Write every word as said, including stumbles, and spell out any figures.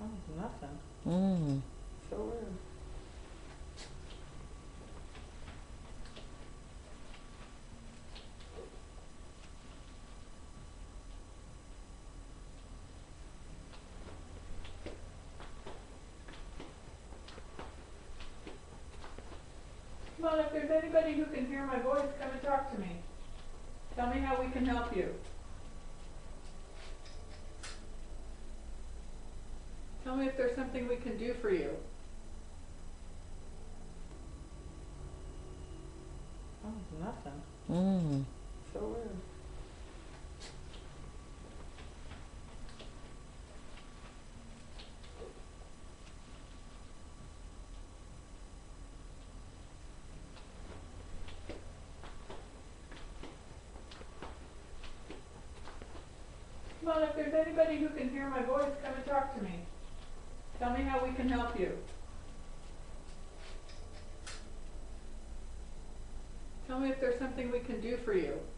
Oh, nothing. Mm. So weird. Well, if there's anybody who can hear my voice, come and talk to me. Tell me how we can help you. Tell me if there's something we can do for you. Oh, nothing. Mm. So weird. Well, if there's anybody who can hear my voice, come and talk to me. Tell me how we can help you. Tell me if there's something we can do for you.